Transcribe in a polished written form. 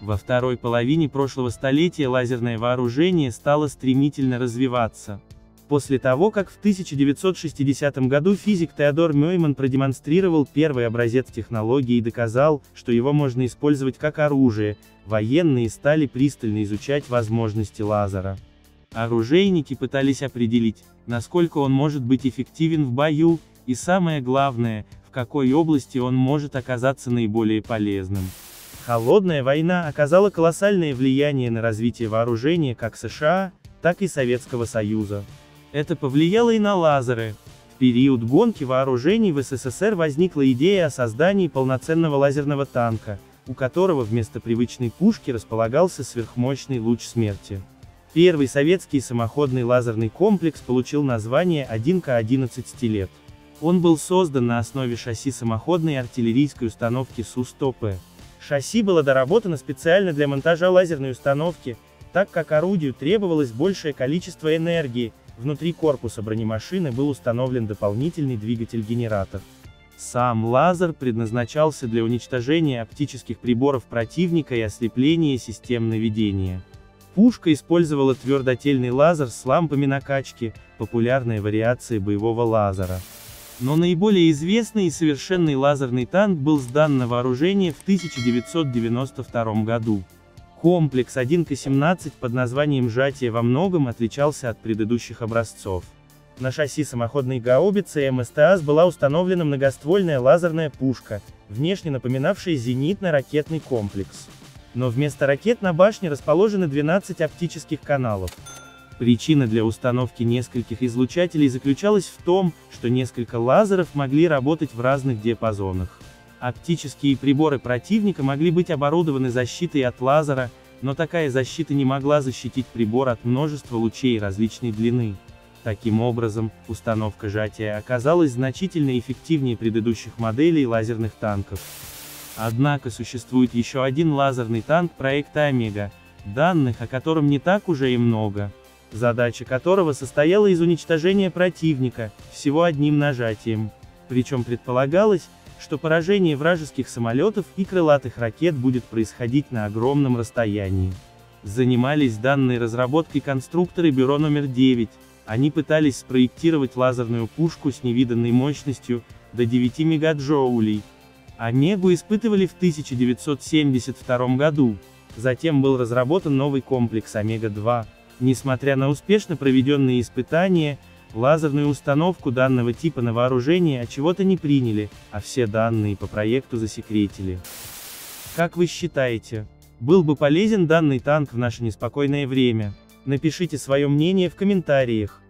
Во второй половине прошлого столетия лазерное вооружение стало стремительно развиваться. После того, как в 1960 году физик Теодор Мёйман продемонстрировал первый образец технологии и доказал, что его можно использовать как оружие, военные стали пристально изучать возможности лазера. Оружейники пытались определить, насколько он может быть эффективен в бою, и самое главное, в какой области он может оказаться наиболее полезным. Холодная война оказала колоссальное влияние на развитие вооружения как США, так и Советского Союза. Это повлияло и на лазеры. В период гонки вооружений в СССР возникла идея о создании полноценного лазерного танка, у которого вместо привычной пушки располагался сверхмощный луч смерти. Первый советский самоходный лазерный комплекс получил название 1К-11 «Стилет». Он был создан на основе шасси самоходной артиллерийской установки Су-100П. Шасси было доработано специально для монтажа лазерной установки, так как орудию требовалось большее количество энергии. Внутри корпуса бронемашины был установлен дополнительный двигатель-генератор. Сам лазер предназначался для уничтожения оптических приборов противника и ослепления систем наведения. Пушка использовала твердотельный лазер с лампами накачки, популярная вариация боевого лазера. Но наиболее известный и совершенный лазерный танк был сдан на вооружение в 1992 году. Комплекс 1К-17 под названием «Сжатие» во многом отличался от предыдущих образцов. На шасси самоходной гаубицы МСТАС была установлена многоствольная лазерная пушка, внешне напоминавшая зенитно-ракетный комплекс. Но вместо ракет на башне расположены 12 оптических каналов. Причина для установки нескольких излучателей заключалась в том, что несколько лазеров могли работать в разных диапазонах. Оптические приборы противника могли быть оборудованы защитой от лазера, но такая защита не могла защитить прибор от множества лучей различной длины. Таким образом, установка сжатия оказалась значительно эффективнее предыдущих моделей лазерных танков. Однако существует еще один лазерный танк проекта Омега, данных о котором не так уже и много. Задача которого состояла из уничтожения противника, всего одним нажатием. Причем предполагалось, что поражение вражеских самолетов и крылатых ракет будет происходить на огромном расстоянии. Занимались данной разработкой конструкторы бюро номер 9, они пытались спроектировать лазерную пушку с невиданной мощностью, до 9 мегаджоулей. Омегу испытывали в 1972 году, затем был разработан новый комплекс Омега-2. Несмотря на успешно проведенные испытания, лазерную установку данного типа на вооружение отчего-то не приняли, а все данные по проекту засекретили. Как вы считаете, был бы полезен данный танк в наше неспокойное время? Напишите свое мнение в комментариях.